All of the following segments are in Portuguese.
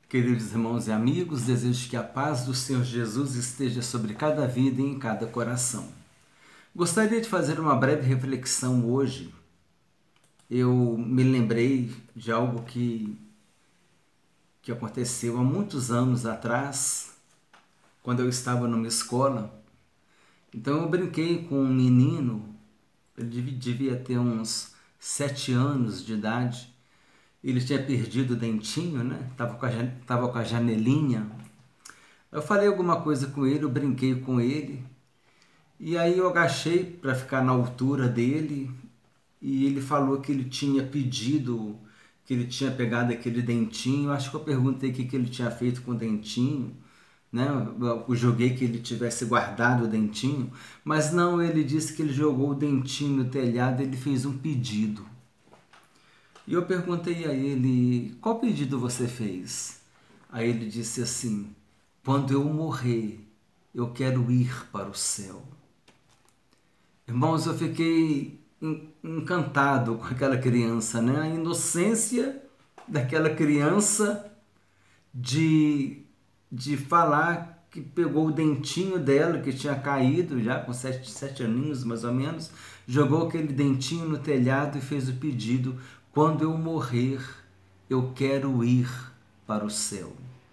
Queridos irmãos e amigos, desejo que a paz do Senhor Jesus esteja sobre cada vida e em cada coração. Gostaria de fazer uma breve reflexão hoje. Eu me lembrei de algo que aconteceu há muitos anos atrás, quando eu estava numa escola. Então eu brinquei com um menino, ele devia ter uns 7 anos de idade. Ele tinha perdido o dentinho, né? Tava com a janelinha. Eu falei alguma coisa com ele, eu brinquei com ele. E aí eu agachei para ficar na altura dele. E ele falou que ele tinha pedido, que ele tinha pegado aquele dentinho. Acho que eu perguntei o que ele tinha feito com o dentinho, né? Eu joguei que ele tivesse guardado o dentinho. Mas não, ele disse que ele jogou o dentinho no telhado e ele fez um pedido. E eu perguntei a ele, qual pedido você fez? Aí ele disse assim, quando eu morrer, eu quero ir para o céu. Irmãos, eu fiquei encantado com aquela criança, né? A inocência daquela criança de falar que pegou o dentinho dela, que tinha caído já com 7 aninhos mais ou menos, jogou aquele dentinho no telhado e fez o pedido, quando eu morrer, eu quero ir para o céu.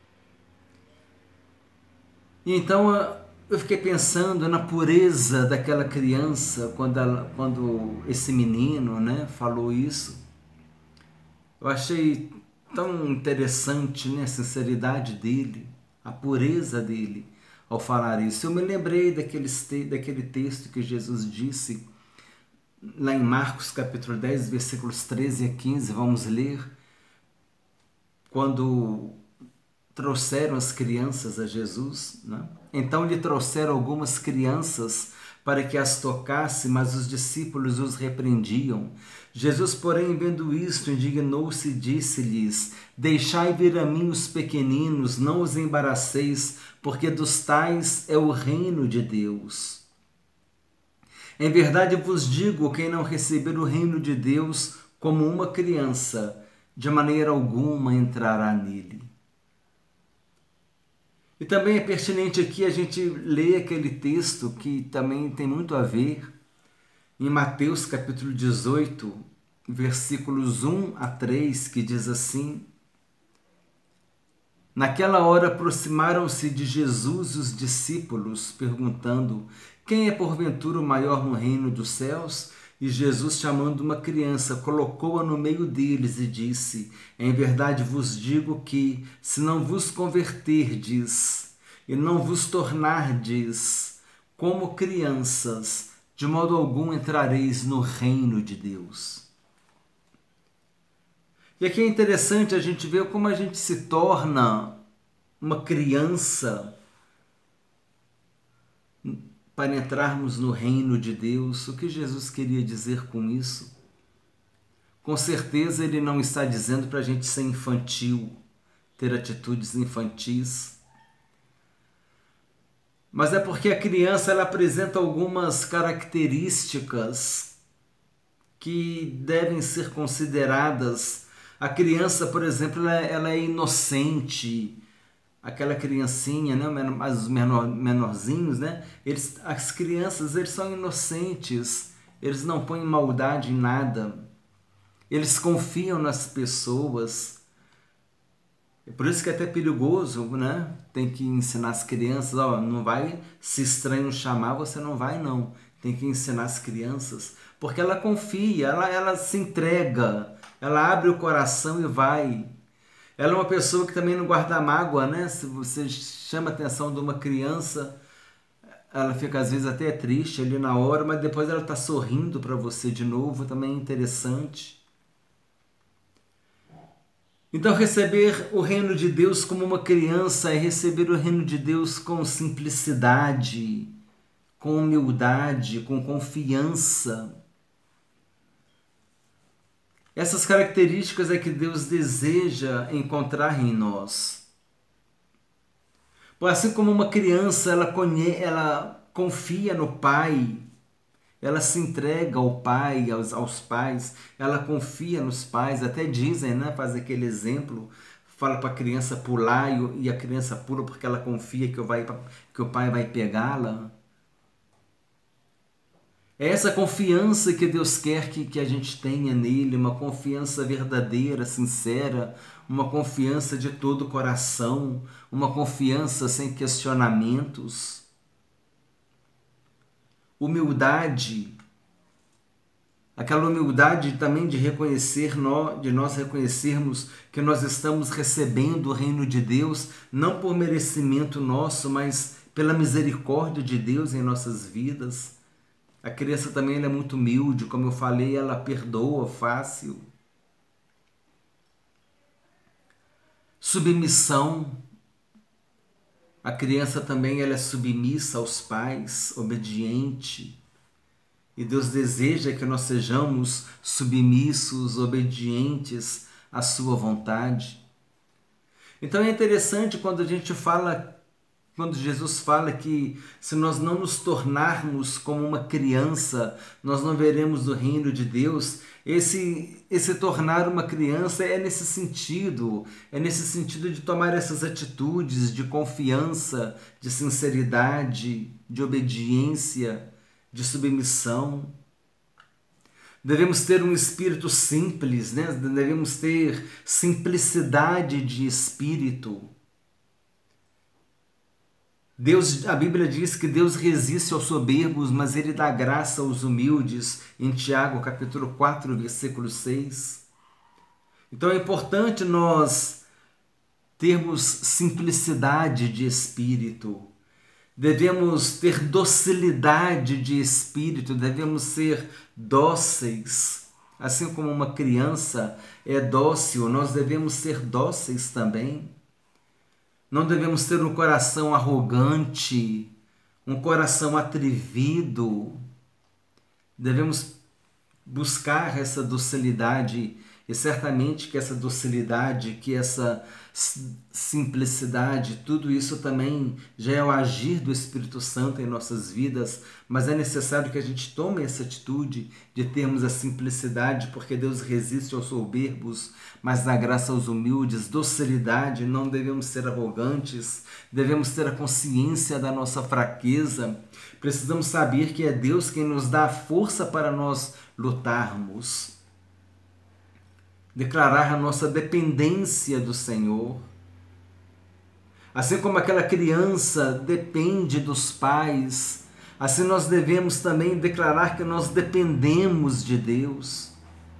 E então eu fiquei pensando na pureza daquela criança quando esse menino, né, falou isso. Eu achei tão interessante, né, a sinceridade dele, a pureza dele ao falar isso. Eu me lembrei daquele texto que Jesus disse lá em Marcos capítulo 10, versículos 13 a 15, vamos ler, quando trouxeram as crianças a Jesus, né? Então lhe trouxeram algumas crianças para que as tocasse, mas os discípulos os repreendiam. Jesus, porém, vendo isto, indignou-se e disse-lhes, deixai vir a mim os pequeninos, não os embaraceis, porque dos tais é o reino de Deus. Em verdade vos digo, quem não receber o reino de Deus como uma criança, de maneira alguma entrará nele. E também é pertinente aqui a gente ler aquele texto que também tem muito a ver, em Mateus capítulo 18, versículos 1 a 3, que diz assim, naquela hora aproximaram-se de Jesus os discípulos, perguntando, quem é porventura o maior no reino dos céus? E Jesus, chamando uma criança, colocou-a no meio deles e disse, em verdade vos digo que, se não vos converterdes e não vos tornardes como crianças, de modo algum entrareis no reino de Deus. E aqui é interessante a gente ver como a gente se torna uma criança para entrarmos no reino de Deus. O que Jesus queria dizer com isso? Com certeza ele não está dizendo para a gente ser infantil, ter atitudes infantis, mas é porque a criança ela apresenta algumas características que devem ser consideradas. A criança, por exemplo, ela é inocente. Aquela criancinha, né, os menorzinhos, né, as crianças, eles são inocentes, eles não põem maldade em nada, eles confiam nas pessoas. É por isso que é até perigoso, né? Tem que ensinar as crianças, ó, não vai, se estranho chamar, você não vai não. Tem que ensinar as crianças, porque ela confia, ela se entrega, ela abre o coração e vai. Ela é uma pessoa que também não guarda mágoa, né? Se você chama a atenção de uma criança, ela fica às vezes até triste ali na hora, mas depois ela está sorrindo para você de novo, também é interessante. Então receber o reino de Deus como uma criança é receber o reino de Deus com simplicidade, com humildade, com confiança. Essas características é que Deus deseja encontrar em nós. Assim como uma criança, ela confia no pai, ela se entrega ao pai, aos pais, ela confia nos pais, até dizem, né, faz aquele exemplo, fala para a criança pular e a criança pula porque ela confia que o pai vai pegá-la. É essa confiança que Deus quer que a gente tenha nele, uma confiança verdadeira, sincera, uma confiança de todo o coração, uma confiança sem questionamentos. Humildade, aquela humildade também de nós reconhecermos que nós estamos recebendo o reino de Deus, não por merecimento nosso, mas pela misericórdia de Deus em nossas vidas. A criança também ela é muito humilde, como eu falei, ela perdoa fácil. Submissão. A criança também ela é submissa aos pais, obediente. E Deus deseja que nós sejamos submissos, obedientes à sua vontade. Então é interessante quando Jesus fala que se nós não nos tornarmos como uma criança, nós não veremos o reino de Deus. Esse tornar uma criança é nesse sentido de tomar essas atitudes de confiança, de sinceridade, de obediência, de submissão. Devemos ter um espírito simples, né? Devemos ter simplicidade de espírito. A Bíblia diz que Deus resiste aos soberbos, mas Ele dá graça aos humildes, em Tiago capítulo 4, versículo 6. Então é importante nós termos simplicidade de espírito, devemos ter docilidade de espírito, devemos ser dóceis. Assim como uma criança é dócil, nós devemos ser dóceis também. Não devemos ter um coração arrogante, um coração atrevido. Devemos buscar essa docilidade, e certamente que essa docilidade, que essa simplicidade, tudo isso também já é o agir do Espírito Santo em nossas vidas, mas é necessário que a gente tome essa atitude de termos a simplicidade, porque Deus resiste aos soberbos, mas dá graça aos humildes. Docilidade, não devemos ser arrogantes, devemos ter a consciência da nossa fraqueza. Precisamos saber que é Deus quem nos dá a força para nós lutarmos. Declarar a nossa dependência do Senhor. Assim como aquela criança depende dos pais, assim nós devemos também declarar que nós dependemos de Deus.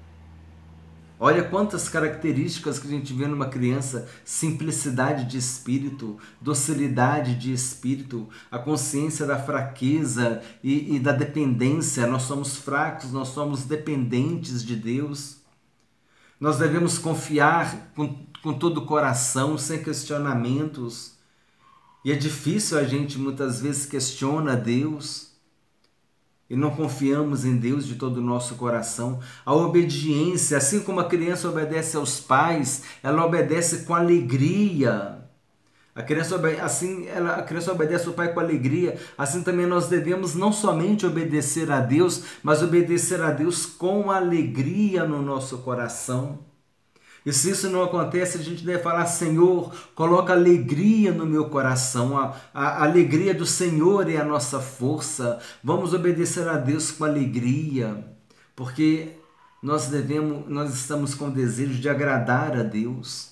Olha quantas características que a gente vê numa criança: simplicidade de espírito, docilidade de espírito, a consciência da fraqueza e da dependência. Nós somos fracos, nós somos dependentes de Deus. Nós devemos confiar com todo o coração, sem questionamentos. E é difícil, a gente muitas vezes questiona Deus e não confiamos em Deus de todo o nosso coração. A obediência, assim como a criança obedece aos pais, ela obedece com alegria. A criança obedece ao pai com alegria. Assim também nós devemos não somente obedecer a Deus, mas obedecer a Deus com alegria no nosso coração. E se isso não acontece, a gente deve falar: Senhor, coloca alegria no meu coração. A alegria do Senhor é a nossa força. Vamos obedecer a Deus com alegria, porque nós estamos com o desejo de agradar a Deus.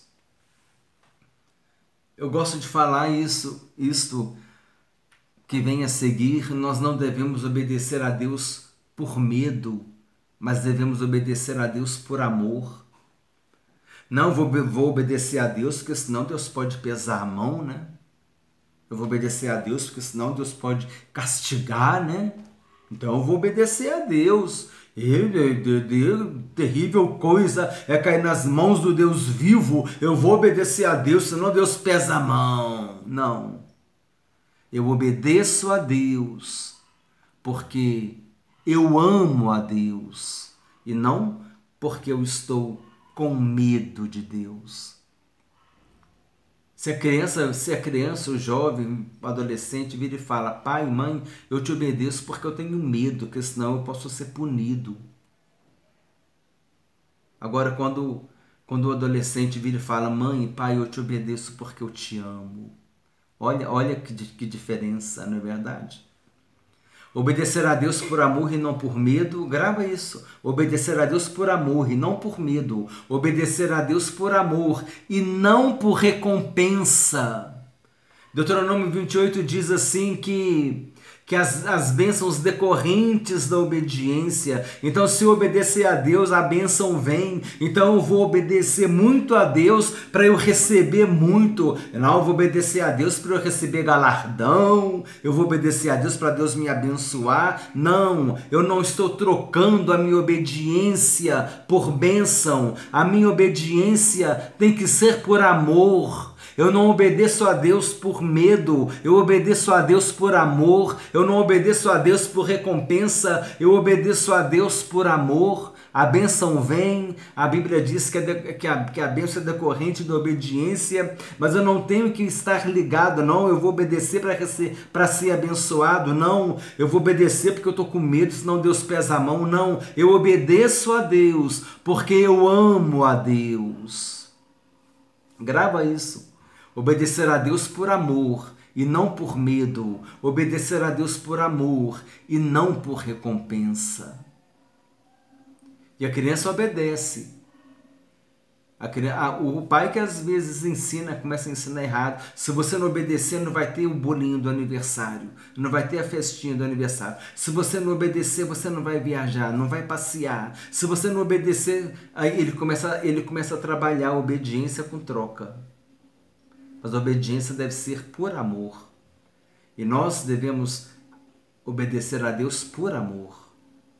Eu gosto de falar isto que vem a seguir. Nós não devemos obedecer a Deus por medo, mas devemos obedecer a Deus por amor. Não vou obedecer a Deus, porque senão Deus pode pesar a mão, né? Eu vou obedecer a Deus, porque senão Deus pode castigar, né? Então eu vou obedecer a Deus. Terrível coisa é cair nas mãos do Deus vivo. Eu vou obedecer a Deus, senão Deus pesa a mão. Não. Eu obedeço a Deus porque eu amo a Deus e não porque eu estou com medo de Deus. Se a criança, o jovem, o adolescente vira e fala: pai, mãe, eu te obedeço porque eu tenho medo, porque senão eu posso ser punido. Agora, quando Quando o adolescente vira e fala: mãe, pai, eu te obedeço porque eu te amo. Olha que diferença, não é verdade? Obedecer a Deus por amor e não por medo, grava isso. Obedecer a Deus por amor e não por medo. Obedecer a Deus por amor e não por recompensa. Deuteronômio 28 diz assim que as bênçãos decorrentes da obediência. Então, se eu obedecer a Deus, a bênção vem. Então, eu vou obedecer muito a Deus para eu receber muito. Não, eu vou obedecer a Deus para eu receber galardão. Eu vou obedecer a Deus para Deus me abençoar. Não, eu não estou trocando a minha obediência por bênção. A minha obediência tem que ser por amor. Eu não obedeço a Deus por medo, eu obedeço a Deus por amor. Eu não obedeço a Deus por recompensa, eu obedeço a Deus por amor. A bênção vem, a Bíblia diz que a bênção é decorrente da obediência, mas eu não tenho que estar ligado, não, eu vou obedecer para ser abençoado, não, eu vou obedecer porque eu estou com medo, senão Deus pesa a mão, não, eu obedeço a Deus porque eu amo a Deus. Grava isso. Obedecer a Deus por amor e não por medo. Obedecer a Deus por amor e não por recompensa. E a criança obedece. O pai que às vezes começa a ensinar errado. Se você não obedecer, não vai ter o bolinho do aniversário. Não vai ter a festinha do aniversário. Se você não obedecer, você não vai viajar, não vai passear. Se você não obedecer, aí ele começa a trabalhar a obediência com troca. Mas a obediência deve ser por amor. E nós devemos obedecer a Deus por amor.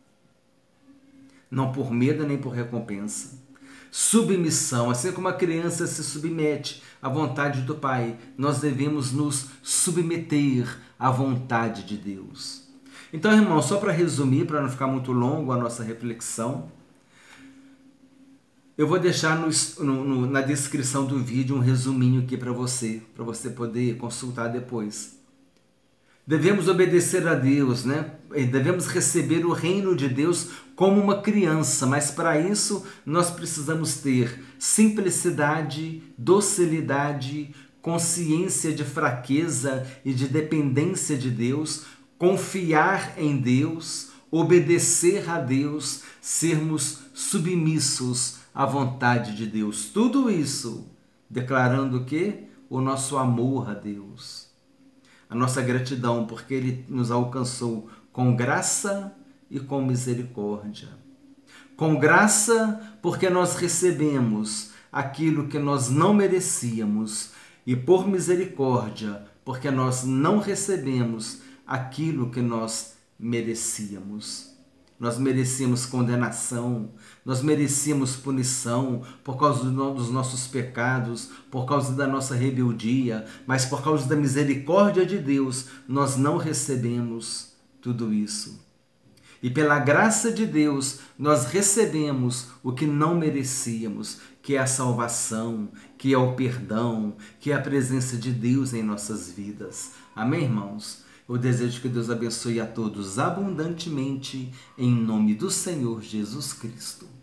Não por medo nem por recompensa. Submissão, assim como a criança se submete à vontade do Pai, nós devemos nos submeter à vontade de Deus. Então, irmão, só para resumir, para não ficar muito longo a nossa reflexão, eu vou deixar na descrição do vídeo um resuminho aqui para você poder consultar depois. Devemos obedecer a Deus, né? Devemos receber o reino de Deus como uma criança, mas para isso nós precisamos ter simplicidade, docilidade, consciência de fraqueza e de dependência de Deus, confiar em Deus, obedecer a Deus, sermos submissos à vontade de Deus. Tudo isso declarando o quê? O nosso amor a Deus. A nossa gratidão porque Ele nos alcançou com graça e com misericórdia. Com graça porque nós recebemos aquilo que nós não merecíamos, e por misericórdia porque nós não recebemos aquilo que nós merecíamos. Nós merecíamos condenação, nós merecíamos punição por causa dos nossos pecados, por causa da nossa rebeldia, mas por causa da misericórdia de Deus, nós não recebemos tudo isso. E pela graça de Deus, nós recebemos o que não merecíamos, que é a salvação, que é o perdão, que é a presença de Deus em nossas vidas. Amém, irmãos? Eu desejo que Deus abençoe a todos abundantemente, em nome do Senhor Jesus Cristo.